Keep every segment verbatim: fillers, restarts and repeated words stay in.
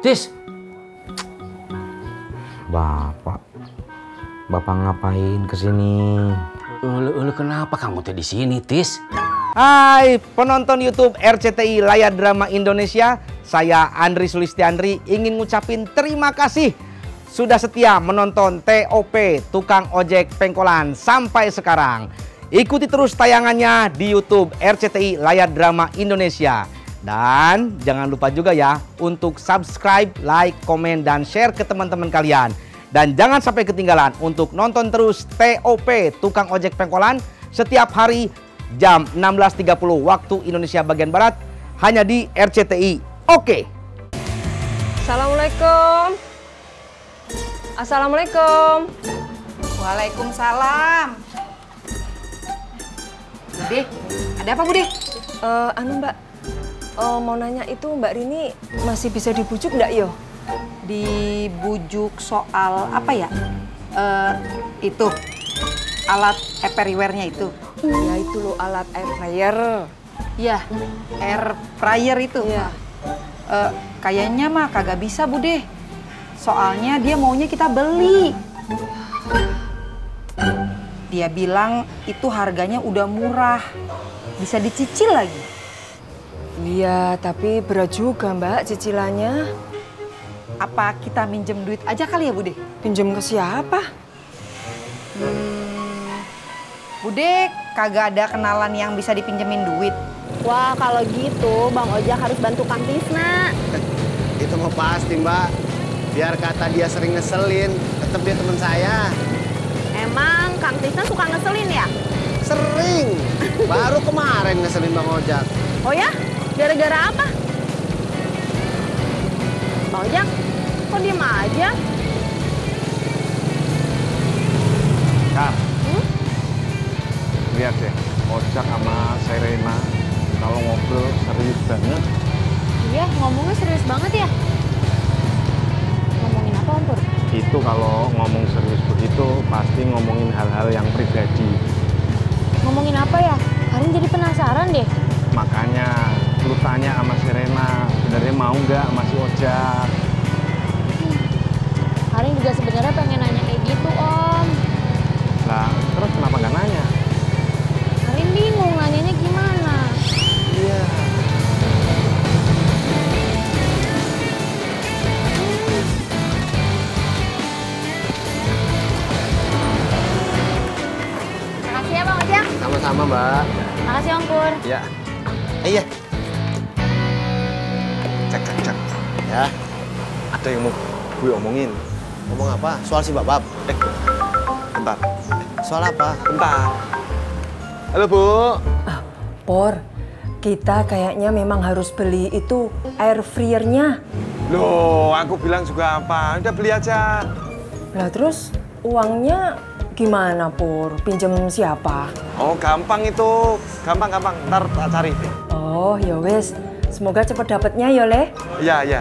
Tis. Bapak. Bapak ngapain kesini? Ulu, ulu kenapa kamu tuh di sini, Tis? Hai penonton YouTube R C T I Layar Drama Indonesia. Saya Andri Sulistiandri ingin ngucapin terima kasih sudah setia menonton T O P Tukang Ojek Pengkolan sampai sekarang. Ikuti terus tayangannya di YouTube R C T I Layar Drama Indonesia. Dan jangan lupa juga ya untuk subscribe, like, komen, dan share ke teman-teman kalian. Dan jangan sampai ketinggalan untuk nonton terus T O P Tukang Ojek Pengkolan setiap hari jam enam belas tiga puluh waktu Indonesia bagian Barat hanya di R C T I. Oke. Assalamualaikum. Assalamualaikum. Waalaikumsalam. Bude, ada apa Bude? Uh, anu Mbak, uh, mau nanya itu Mbak Rini masih bisa dibujuk nggak yo? Dibujuk soal apa ya? Uh, itu alat everywhere-nya itu. Ya itu loh alat air fryer. Iya, air fryer itu. Iya. Uh, kayaknya mah kagak bisa Bude. Soalnya dia maunya kita beli. Dia bilang itu harganya udah murah. Bisa dicicil lagi. Iya, tapi berat juga Mbak cicilannya. Apa kita minjem duit aja kali ya Bude? Pinjam ke siapa? Hmm, Bude kagak ada kenalan yang bisa dipinjemin duit. Wah, kalau gitu Bang Ojak harus bantu Kang Tisna. Itu mah pasti, Mbak. Biar kata dia sering ngeselin, tetap dia teman saya. Emang Kang Tisna suka ngeselin ya? Sering. Baru kemarin ngeselin Bang Ojak. Oh ya? Gara-gara apa? Bang Ojak, kok diem aja? Kak, hmm? Lihat deh, Ojak sama Serena kalau ngobrol serius banget. Iya, ngomongnya serius banget ya? Ngomongin apa Om Pur? Itu kalau ngomong serius begitu pasti ngomongin hal-hal yang pribadi. Ngomongin apa ya? Karin jadi penasaran deh. Makanya lu tanya sama Serena, sebenarnya mau nggak sama si Ojak? Hmm. Karin juga sebenarnya pengen nanya kayak gitu Om. Lah, terus kenapa nggak nanya? Karin bingung nanyanya gimana. Iya. Makasih ya Bang Ojak. Sama-sama, Mbak. Makasih Om Pur. Ya. Eh, iya. Cek, cek, cek. Ya. Ada yang mau gue omongin. Ngomong apa? Soal si Babab. Eh, bentar. Soal apa? Bentar. Halo, Bu. Ah, Por, kita kayaknya memang harus beli itu air fryer-nya. Loh, aku bilang juga apa? Udah beli aja. Lah terus uangnya gimana Pur? Pinjem siapa? Oh, gampang itu. Gampang, gampang. Ntar tak cari. Oh, ya wes. Semoga cepet dapetnya ya, Le. Iya, iya.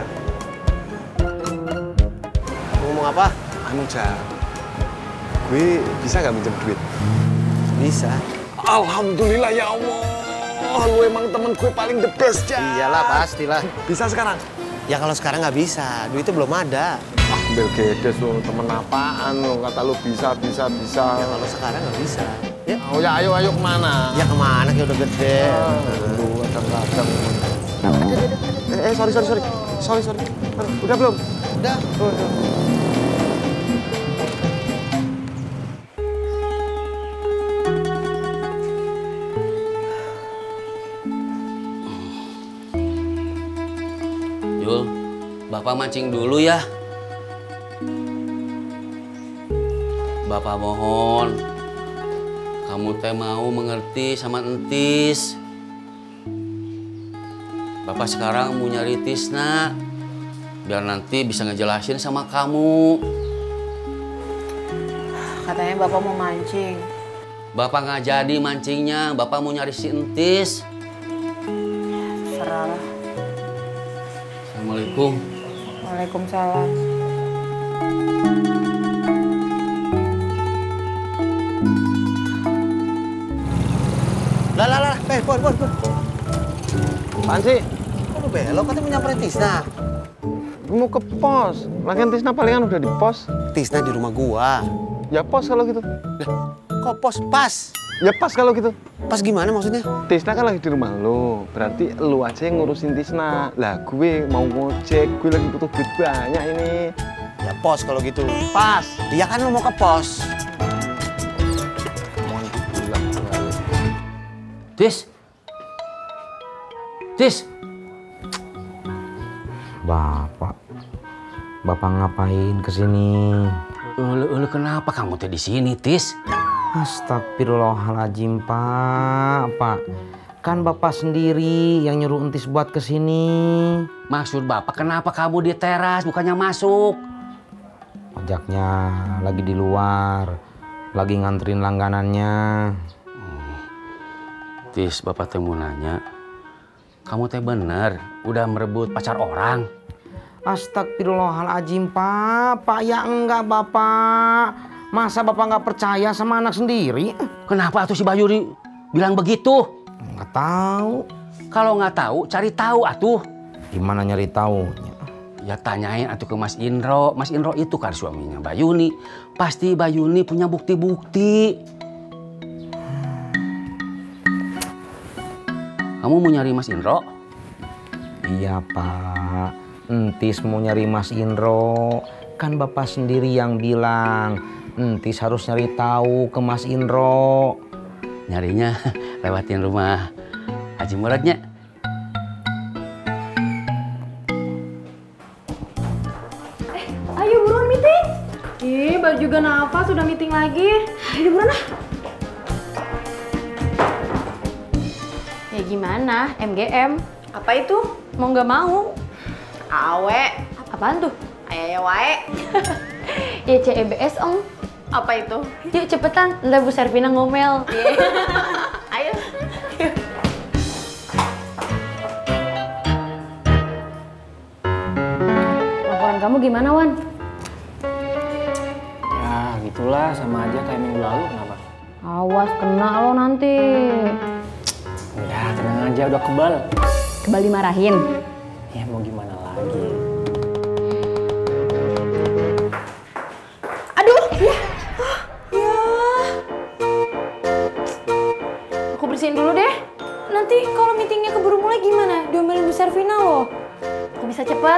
Ngomong apa? Anu, Jak. Gue bisa nggak minjem duit? Bisa. Alhamdulillah ya Allah. Lu emang temen gue paling the best, Jak. Iyalah, pastilah. Bisa sekarang? Ya kalau sekarang nggak bisa. Duitnya belum ada. Ah, Bel Gedes lu, temen apaan lu? Kata lu bisa, bisa, bisa. Ya kalau sekarang nggak bisa. Ya. Oh ya, ayo, ayo kemana? Ya kemana? Kayak udah gede. Lu kadang-kadang. Eh, eh, sorry, sorry, sorry. Sorry, sorry. Udah belum? Udah. Oh, udah. Yul, Bapak mancing dulu ya. Bapak mohon, kamu teh mau mengerti sama entis. Bapak sekarang mau nyari Tisna, biar nanti bisa ngejelasin sama kamu. Katanya Bapak mau mancing. Bapak nggak jadi mancingnya, Bapak mau nyari si entis. Serah lah. Assalamualaikum. Waalaikumsalam. Lah, lah, lah. Eh, Pur, Pur, Pur. Apaan sih? Kok lu belok? Katanya mau nyamperin Tisna. Mau ke pos. Lagian Tisna palingan udah di pos. Tisna di rumah gua. Ya pos kalau gitu. Lah, kok pos pas? Ya pas kalau gitu. Pas gimana maksudnya? Tisna kan lagi di rumah lo. Berarti lu aja yang ngurusin Tisna. Lah gue mau ngojek, gue lagi butuh duit banyak ini. Ya pos kalau gitu. Pas. Iya kan lu mau ke pos. Tis. Tis. Bapak, Bapak ngapain kesini? Ulu, ulu kenapa kamu teh di sini, Tis? Astagfirullahaladzim, Pak. Pak, kan Bapak sendiri yang nyuruh Entis buat kesini. Maksud Bapak kenapa kamu di teras bukannya masuk? Ojaknya lagi di luar, lagi nganterin langganannya. Tis, Bapak teh mau nanya, kamu teh bener udah merebut pacar orang? Astagfirullahaladzim, Pak. Pak, ya enggak, Bapak. Masa Bapak nggak percaya sama anak sendiri? Kenapa atuh si Bayuri bilang begitu? Nggak tahu. Kalau nggak tahu, cari tahu atuh. Gimana nyari tahu? Ya tanyain atuh ke Mas Indro. Mas Indro itu kan suaminya Bayuni. Pasti Bayuni punya bukti-bukti. Kamu mau nyari Mas Indro? Iya, Pak. Entis mau nyari Mas Indro. Kan Bapak sendiri yang bilang Entis harus nyari tahu ke Mas Indro. Nyarinya lewatin rumah Haji Muradnya. Eh, ayo buruan meeting. Ih, baru juga nafas sudah meeting lagi. Ayo buruan ah. Ya gimana, M G M? Apa itu? Mau nggak mau? Awe. Apaan tuh? Ayo wae. Ya C E B S om. Apa itu? Yuk cepetan, ntar Bu Servina ngomel. Ayo. Laporan kamu gimana, Wan? Ya gitulah, sama aja kayak minggu lalu. Kenapa? Awas kena lo nanti. Udah tenang aja, udah kebal. Kebal dimarahin. Ya mau gimana lagi? Aduh, ya. Ya. Aku bersihin dulu deh. Nanti kalau meetingnya keburu mulai gimana? Diomelin Bu Servina loh. Aku bisa cepet.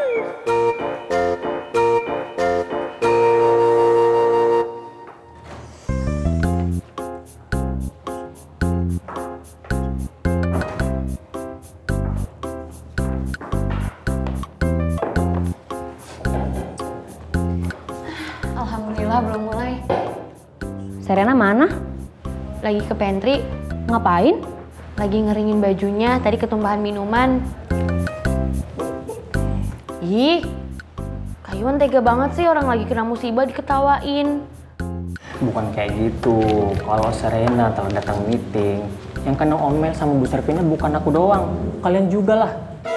Alhamdulillah belum mulai. Serena mana? Lagi ke pantry. Ngapain? Lagi ngeringin bajunya, tadi ketumpahan minuman. Ih, Kayuan tega banget sih orang lagi kena musibah diketawain. Bukan kayak gitu. Kalau Serena atau datang meeting, yang kena omel sama Bu Servina bukan aku doang. Kalian juga lah.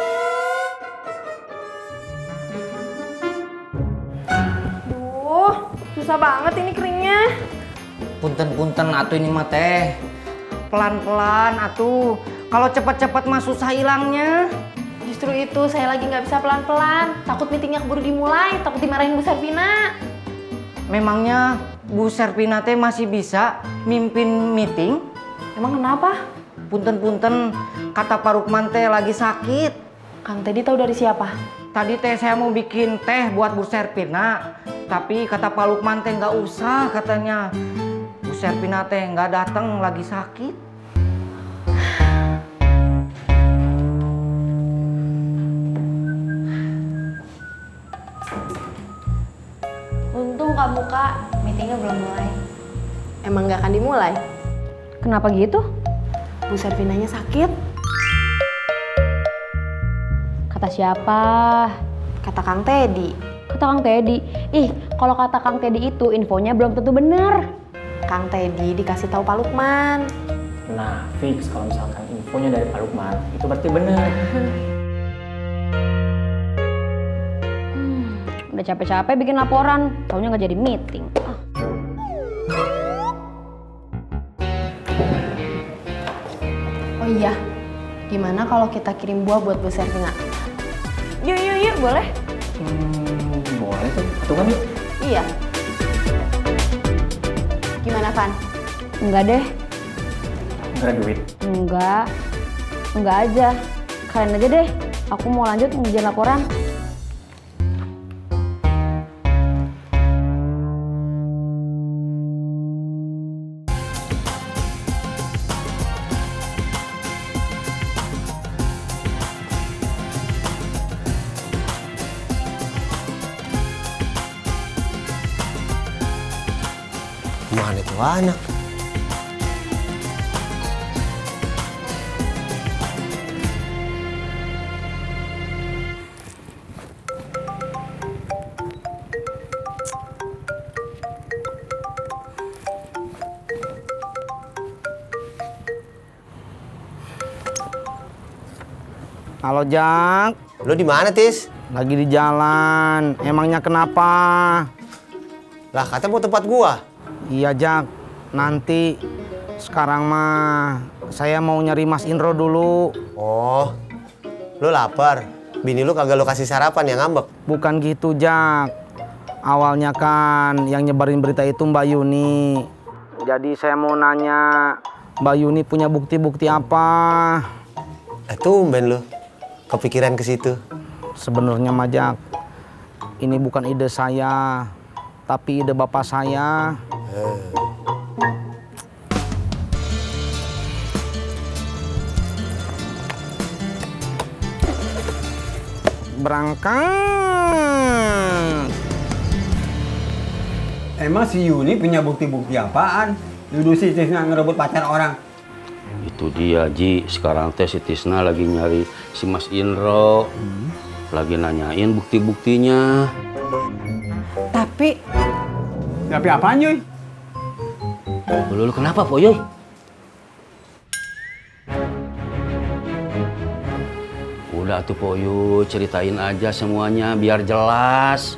Duh, susah banget ini keringnya. Punten-punten atuh ini mah teh. Pelan-pelan atuh. Kalau cepat-cepat mah susah hilangnya. Justru itu saya lagi nggak bisa pelan-pelan. Takut meetingnya keburu dimulai, takut dimarahin Bu Servina. Memangnya Bu Servina teh masih bisa mimpin meeting? Emang kenapa? Punten-punten kata Pak Rukman teh lagi sakit. Kang Teddy tahu dari siapa? Tadi teh saya mau bikin teh buat Bu Servina, tapi kata Pak Lukman teh nggak usah katanya. Bu Servina teh nggak datang lagi sakit. Untung kamu Kak, meetingnya belum mulai. Emang nggak akan dimulai? Kenapa gitu? Bu Servinanya sakit. Kata siapa? Kata Kang Teddy. Kata Kang Teddy? Ih, kalau kata Kang Teddy itu infonya belum tentu benar. Kang Teddy dikasih tahu Pak Lukman. Nah, fix kalau misalkan infonya dari Pak Lukman, itu berarti benar. Hmm, udah capek-capek bikin laporan, taunya nggak jadi meeting. Ah. Oh iya, gimana kalau kita kirim buah buat Bu Servina? Yuk, yuk, yuk, boleh. Hmm, boleh tuh. Patungan yuk. Iya. Gimana, Van? Enggak deh. Nggak ada duit. Enggak. Enggak aja. Kalian aja deh. Aku mau lanjut ngejar laporan. Mana tuh anak? Halo Jak, Lo di mana, Tis? lagi di jalan. Emangnya kenapa? Lah, katanya mau tempat gua. Iya Jak, nanti. Sekarang mah saya mau nyari Mas Indro dulu. Oh, lo lapar? Bini lu kagak lo kasih sarapan yang ngambek? Bukan gitu Jak. Awalnya kan yang nyebarin berita itu Mbak Yuni. Jadi saya mau nanya, Mbak Yuni punya bukti-bukti apa? Eh, tumben lo kepikiran ke situ. Sebenarnya mah Jak, ini bukan ide saya, tapi ide bapak saya. Berangkat. Emang si Yuni punya bukti-bukti apaan? Nuduh si Tisna ngerebut pacar orang. Itu dia, Ji. Sekarang teh si Tisna lagi nyari si Mas Indro. Hmm. Lagi nanyain bukti-buktinya. Tapi... Tapi apaan, Yoy? Lu, lu kenapa, Po, Yoy? Udah tuh, Po, Yoy. Ceritain aja semuanya biar jelas.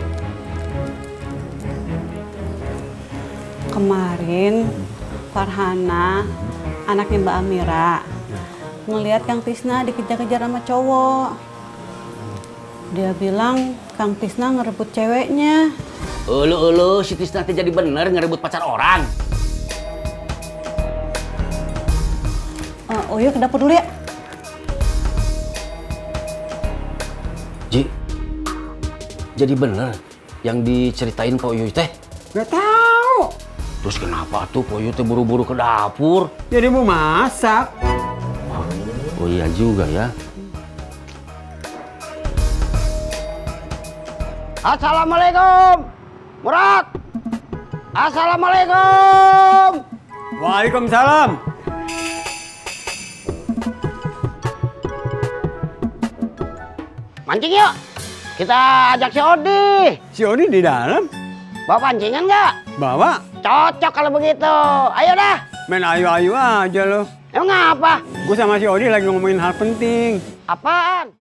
Kemarin Farhana, anaknya Mbak Amira, ngelihat Kang Tisna dikejar-kejar sama cowok. Dia bilang Kang Tisna ngerebut ceweknya. Ulu ulu, si Tisna teh jadi bener ngerebut pacar orang. Uh, oh iya, ke dapur dulu ya. Ji, jadi bener yang diceritain Po Yoy teh? Gak tahu. Terus kenapa tuh Po Yoy teh buru-buru ke dapur? Jadi mau masak. Oh iya juga ya. Assalamualaikum, Murad. Assalamualaikum. Waalaikumsalam. Mancing yuk. Kita ajak si Odi. Si Odi di dalam. Bawa pancingan nggak? Bawa. Cocok kalau begitu. Ayo dah. Main ayu-ayu aja lo. Emang apa? Gue sama si Odi lagi ngomongin hal penting. Apaan?